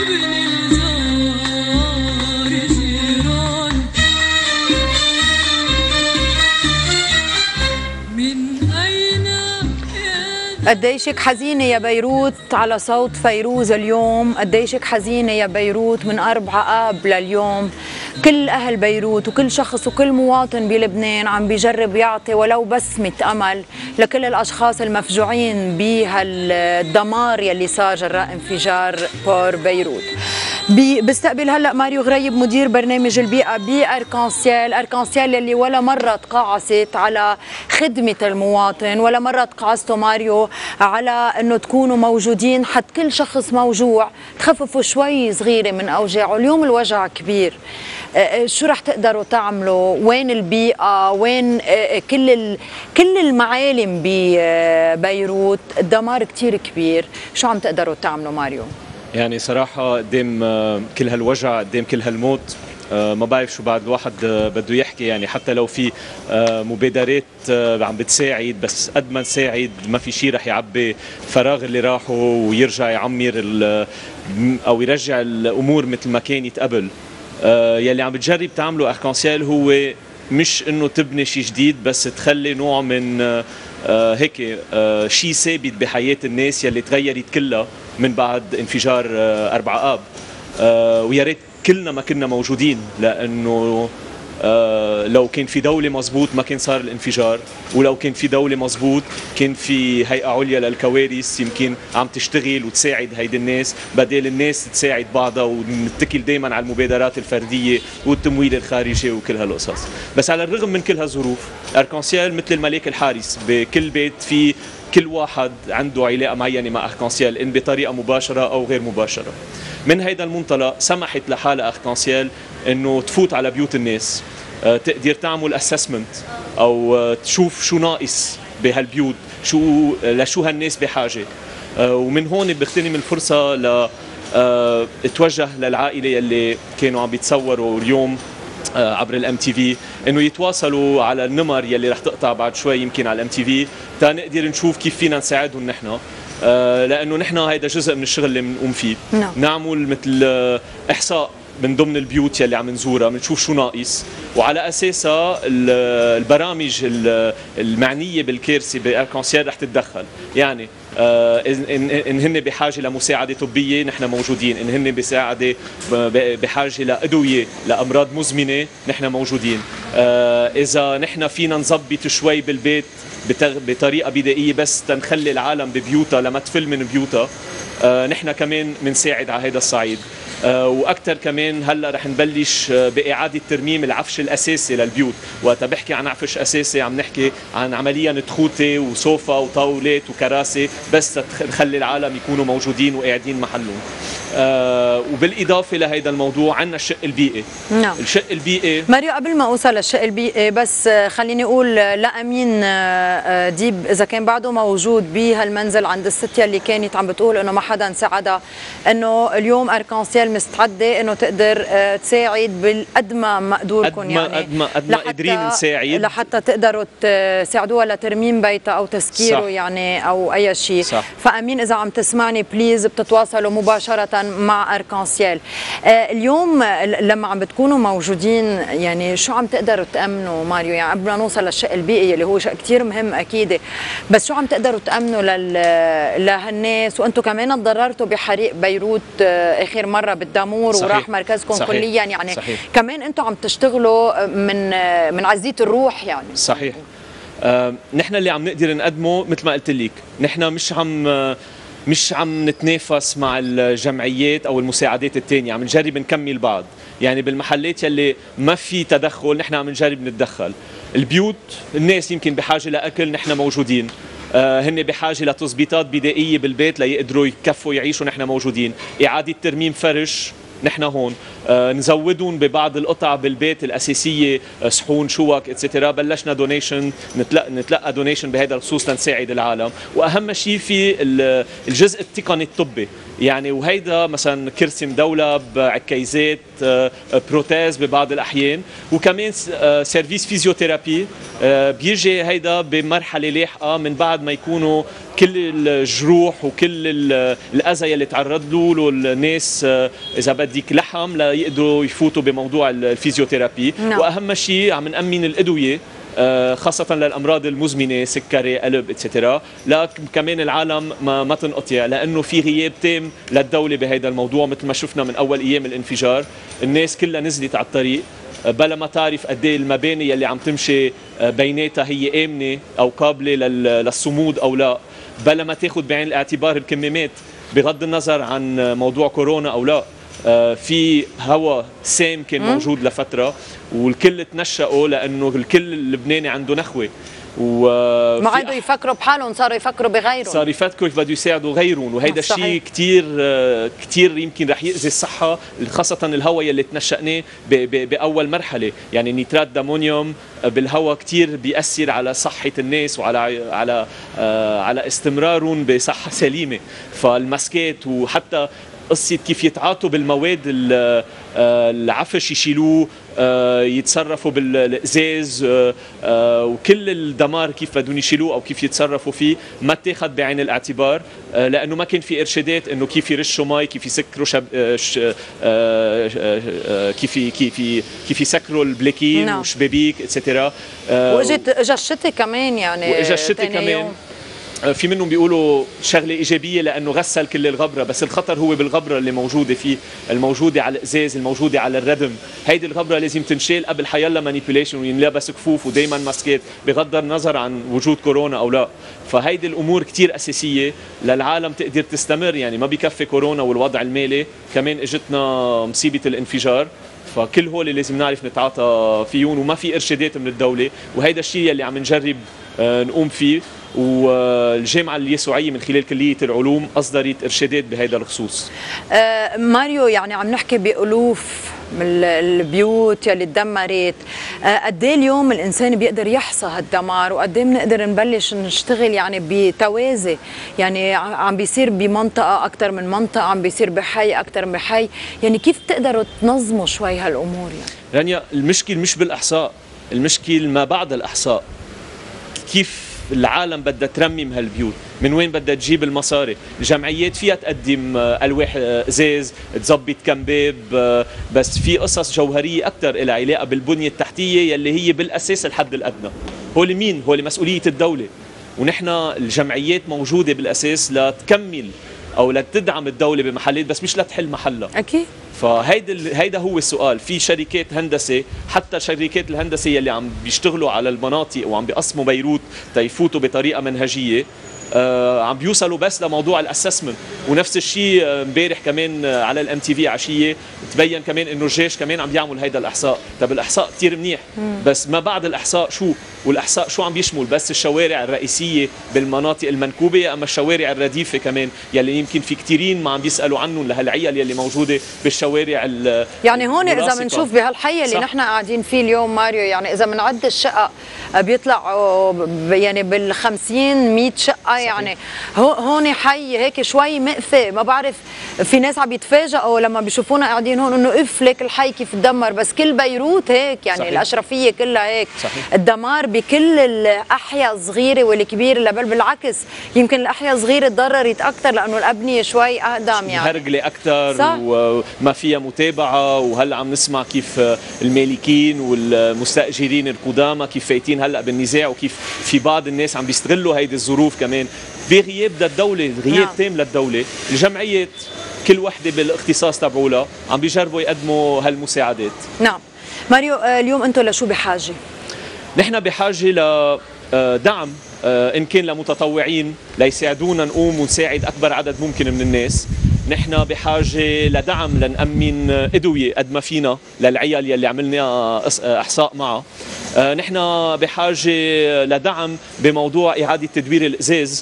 قديشك حزينة يا بيروت على صوت فيروز اليوم، قديشك حزينة يا بيروت من 4 آب لليوم. كل أهل بيروت وكل شخص وكل مواطن بلبنان عم بيجرب يعطي ولو بسمة أمل لكل الأشخاص المفجوعين بهالدمار يلي صار جراء انفجار بور بيروت. بستقبل هلا ماريو غريب مدير برنامج البيئة بأركانسيال، أركانسيال يلي ولا مرة تقاعست على خدمة المواطن، ولا مرة تقاعستوا ماريو على انه تكونوا موجودين حد كل شخص موجوع تخففوا شوي صغيرة من أوجاعه. اليوم الوجع كبير، شو رح تقدروا تعملوا؟ وين البيئة؟ وين كل المعالم ببيروت؟ الدمار كتير كبير، شو عم تقدروا تعملوا ماريو؟ يعني صراحة قدام كل هالوجع، قدام كل هالموت، ما بعرف شو بعد الواحد بده يحكي. يعني حتى لو في مبادرات عم بتساعد، بس قد ما نساعد ما في شيء رح يعبي الفراغ اللي راحه ويرجع يعمر او يرجع الامور مثل ما كانت قبل. يلي عم بتجرب تعمله اركانسيال هو مش انه تبني شيء جديد، بس تخلي نوع من هيك شيء ثابت بحياة الناس يلي تغيرت كلها من بعد انفجار 4 آب. ويا ريت كلنا ما كنا موجودين، لأنه لو كان في دولة مزبوط ما كان صار الانفجار، ولو كان في دولة مزبوط كان في هيئة عليا للكوارث يمكن عم تشتغل وتساعد هيدي الناس، بدل الناس تساعد بعضها ونتكل دايما على المبادرات الفردية والتمويل الخارجي وكل هالقصص. بس على الرغم من كل هالظروف، أركانسيال مثل الملاك الحارس، بكل بيت في كل واحد عنده علاقة معينة مع أركانسيال، إن بطريقة مباشرة أو غير مباشرة. من هيدا المنطلق سمحت لحالها أركانسيال إنه تفوت على بيوت الناس، تقدر تعمل أسسمنت أو تشوف شو ناقص بهالبيوت، لشو هالناس بحاجة. ومن هون بغتنم الفرصة اتوجه للعائلة اللي كانوا عم بيتصوروا اليوم عبر الام تي في انه يتواصلوا على النمر يلي رح تقطع بعد شوي يمكن على الام تي في، تا نقدر نشوف كيف فينا نساعدهم نحن، لانه نحن هيدا جزء من الشغل اللي بنقوم فيه. نعمل مثل احصاء من ضمن البيوت يلي عم نزورها، بنشوف شو ناقص، وعلى اساسها البرامج المعنيه بالكارثه باركانسيال رح تتدخل. يعني ان هن بحاجه لمساعده طبيه نحن موجودين، ان هن بحاجه لادويه لامراض مزمنه نحن موجودين، اذا نحن فينا نظبط شوي بالبيت بطريقه بدائيه بس تنخلي العالم ببيوتها لما تفل من بيوتها، نحن كمان بنساعد على هذا الصعيد. واكثر كمان هلا رح نبلش باعاده ترميم العفش الاساسي للبيوت. وقت بحكي عن عفش اساسي عم نحكي عن عمليا تخوته وصوفا وطاولات وكراسي، بس نخلي العالم يكونوا موجودين وقاعدين محلهم. وبالاضافه لهيدا الموضوع عندنا الشق البيئي. نعم. الشق البيئي ماريو، قبل ما اوصل للشق البيئي بس خليني اقول لامين ديب اذا كان بعده موجود بهالمنزل عند الست يلي كانت عم بتقول انه ما حدا ساعدها، انه اليوم اركانسيال مستعده انه تقدر تساعد بالقد ما مقدوركم، يعني قد ما قادرين نساعد لحتى تقدروا تساعدوها لترميم بيتها او تسكيره. صح. يعني او اي شيء. فامين اذا عم تسمعني بليز بتتواصلوا مباشره مع أركانسيال. اليوم لما عم بتكونوا موجودين يعني شو عم تقدروا تأمنوا ماريو؟ يعني قبل ما نوصل للشق البيئي اللي هو شق كثير مهم أكيد، بس شو عم تقدروا تأمنوا لهالناس؟ وأنتم كمان تضررتوا بحريق بيروت آخر مرة بالدامور. صحيح. وراح مركزكم. صحيح. كليا يعني. صحيح. كمان أنتم عم تشتغلوا من عزية الروح يعني. صحيح. نحن اللي عم نقدر نقدمه مثل ما قلت لك، نحن مش عم نتنافس مع الجمعيات او المساعدات الثانيه، عم نجرب نكمل بعض. يعني بالمحلات يلي ما في تدخل نحن عم نجرب نتدخل. البيوت الناس يمكن بحاجه لاكل، نحن موجودين. هن بحاجه لتظبيطات بدائيه بالبيت ليقدروا يكفوا يعيشوا، نحن موجودين. اعاده ترميم فرش نحن هون. نزودهم ببعض القطع بالبيت الاساسيه، صحون، شوك، اتسترا. بلشنا دونيشن، نتلقى دونيشن بهذا الخصوص لنساعد العالم. واهم شيء في الجزء التقني الطبي، يعني وهيدا مثلا كرسي مدولب، عكيزات، بروتيز ببعض الاحيان، وكمان سيرفيس فيزيوثيرابي بيجي هيدا بمرحله لاحقه من بعد ما يكونوا كل الجروح وكل الاذى اللي تعرض له الناس اذا بدك لحم ليقدروا يفوتوا بموضوع الفيزيوثيرابي. واهم شيء عم نأمن الادويه خاصة للأمراض المزمنة، سكري، قلب، اتسترا. لا كمان العالم ما تنقطع، لأنه في غياب تام للدولة بهذا الموضوع. مثل ما شفنا من أول أيام الانفجار الناس كلها نزلت على الطريق بلا ما تعرف قد ايه المباني اللي عم تمشي بيناتها هي آمنة أو قابلة للصمود أو لا، بلا ما تاخذ بعين الاعتبار الكمامات بغض النظر عن موضوع كورونا أو لا. في هواء سام كان موجود لفترة والكل تنشأوا لأنه الكل اللبناني عنده نخوة، ما عادوا يفكروا بحالهم، صاروا يفكروا بغيرهم، صار يفكروا كيف بده يساعدوا غيرهم. وهيدا الشيء كثير يمكن رح يأذي الصحة، خاصة الهواء يلي تنشأناه بأول مرحلة. يعني نيترات دامونيوم بالهواء كثير بيأثر على صحة الناس وعلى على استمرارهم بصحة سليمة. فالماسكات وحتى قصة كيف يتعاطوا بالمواد العفش، يشيلوه، يتصرفوا بالازاز، وكل الدمار كيف بدهم يشيلوه او كيف يتصرفوا فيه ما اتاخذ بعين الاعتبار، لانه ما كان في ارشادات انه كيف يرشوا مي، كيف يسكروا كيف يسكروا البلاكين وشبابيك اتسترا. واجا الشتاء كمان، يعني واجا الشتاء كمان. في منهم بيقولوا شغله ايجابيه لانه غسل كل الغبره، بس الخطر هو بالغبره اللي موجوده فيه، الموجوده على الازاز، الموجوده على الردم. هيدي الغبره لازم تنشال قبل حيلا مانيبيوليشن، وينلبس كفوف ودائما ماسكات بغض النظر عن وجود كورونا او لا. فهيدي الامور كثير اساسيه للعالم تقدر تستمر. يعني ما بكفي كورونا والوضع المالي، كمان اجتنا مصيبه الانفجار. فكل هول لازم نعرف نتعاطى فيهم، وما في ارشادات من الدوله، وهيدا الشيء اللي عم نجرب نقوم فيه. والجامعة اليسوعية من خلال كلية العلوم أصدرت إرشادات بهذا الخصوص. ماريو، يعني عم نحكي بألوف من البيوت يلي تدمرت. قد ايه اليوم الإنسان بيقدر يحصى هالدمار، وقد ايه بنقدر نبلش نشتغل يعني بتوازي؟ يعني عم بيصير بمنطقة أكثر من منطقة، عم بيصير بحي أكثر من حي، يعني كيف تقدروا تنظموا شوي هالأمور؟ يعني رانيا، المشكل مش بالإحصاء، المشكل ما بعد الإحصاء. كيف العالم بدها ترمم هالبيوت؟ من وين بدها تجيب المصاري؟ الجمعيات فيها تقدم ألواح ازاز، تظبط كم باب، بس في قصص جوهريه اكثر لها علاقه بالبنيه التحتيه يلي هي بالاساس الحد الادنى. هول مين؟ هول مسؤوليه الدوله، ونحن الجمعيات موجوده بالاساس لتكمل او لتدعم الدوله بمحلات، بس مش لتحل محلها. اكيد. هيدا هو السؤال. في شركات هندسه، حتى شركات الهندسه اللي عم بيشتغلوا على المناطق وعم بيقسموا بيروت تيفوتوا بطريقه منهجيه، عم بيوصلوا بس لموضوع الاسسمنت. ونفس الشيء امبارح كمان على الام تي في عشيه تبين كمان انه الجيش كمان عم يعمل هيدا الاحصاء. طب الاحصاء كثير منيح، بس ما بعد الاحصاء شو؟ والاحصاء شو عم بيشمل؟ بس الشوارع الرئيسيه بالمناطق المنكوبه، اما الشوارع الرديفه كمان يلي يمكن في كثيرين ما عم بيسالوا عنهم، لهالعيال يلي موجوده بالشوارع يعني هون اذا بنشوف بهالحي اللي نحن قاعدين فيه اليوم ماريو، يعني اذا بنعد الشقق بيطلع يعني بال50 100 شقه. يعني هون حي هيك شوي مقفي، ما بعرف، في ناس عم يتفاجئوا لما بيشوفونا قاعدين هون انه اف ليك الحي كيف تدمر، بس كل بيروت هيك يعني. صحيح. الاشرفيه كلها هيك. صحيح. الدمار بكل الاحياء الصغيره والكبيره، بل بالعكس يمكن الاحياء الصغيره تضررت اكثر لانه الابنيه شوي اقدم، يعني هرجله اكثر وما فيها متابعه. وهلا عم نسمع كيف المالكين والمستاجرين القدامى كيف فايتين هلا بالنزاع، وكيف في بعض الناس عم بيستغلوا هيدي الظروف كمان بغياب للدوله، غياب تام للدوله. الجمعيات كل وحده بالاختصاص تبعولها عم بيجربوا يقدموا هالمساعدات. نعم. ماريو، اليوم انتم لشو بحاجه؟ نحن بحاجه لدعم، ان كان لمتطوعين ليساعدونا نقوم ونساعد اكبر عدد ممكن من الناس. نحن بحاجه لدعم لنأمن ادويه قد ما فينا للعيال يلي عملنا احصاء معها. نحن بحاجه لدعم بموضوع اعاده تدوير الازاز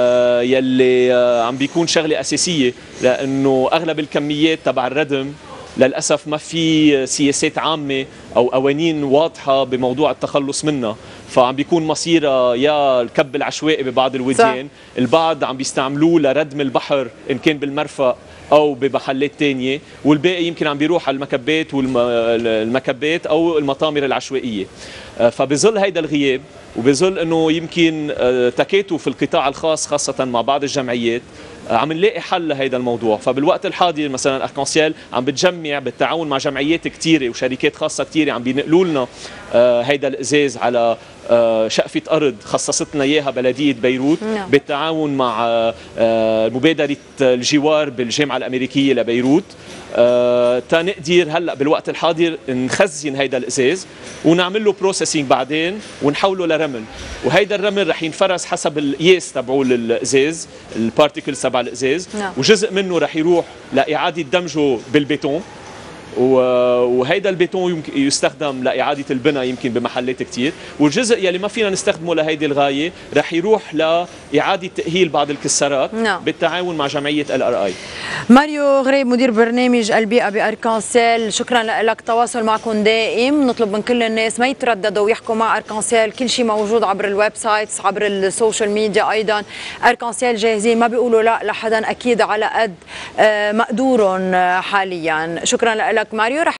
يلي عم بيكون شغله اساسيه، لانه اغلب الكميات تبع الردم للاسف ما في سياسات عامه او قوانين واضحه بموضوع التخلص منها، فعم بيكون مصيرها يا الكب العشوائي ببعض الوديان، البعض عم بيستعملوه لردم البحر ان كان بالمرفأ او بمحلات تانية، والباقي يمكن عم بيروح على المكبات والمكبات او المطامر العشوائيه. فبظل هيدا الغياب وبظل انه يمكن تكاتف القطاع الخاص خاصه مع بعض الجمعيات عم نلاقي حل لهيدا الموضوع. فبالوقت الحاضر مثلا اركانسيل عم بتجمع بالتعاون مع جمعيات كثيره وشركات خاصه كثيره عم بينقلوا لنا هيدا الازاز على شقفة أرض خصصت لنا إياها بلدية بيروت بالتعاون مع مبادرة الجوار بالجامعة الأمريكية لبيروت، تنقدر هلا بالوقت الحاضر نخزن هيدا الازاز ونعمل له بروسيسنج بعدين ونحوله لرمل، وهيدا الرمل رح ينفرز حسب القياس تبعه الازاز، البارتيكلز تبع الازاز، وجزء منه رح يروح لاعاده دمجه بالبيتون، وهيدا البيتون يمكن يستخدم لإعادة البناء يمكن بمحلات كتير، والجزء يلي ما فينا نستخدمه لهيدي الغاية رح يروح لإعادة تأهيل بعض الكسارات بالتعاون مع جمعية LRI. ماريو غريب مدير برنامج البيئة بأركانسيل، شكرا لك. تواصل معكم دائم، نطلب من كل الناس ما يترددوا ويحكوا مع أركانسيل، كل شيء موجود عبر الويب سايتس عبر السوشيال ميديا، أيضا أركانسيل جاهزين، ما بيقولوا لا لحدا، أكيد على قد مقدورهم حاليا. شكرا لك ماريو.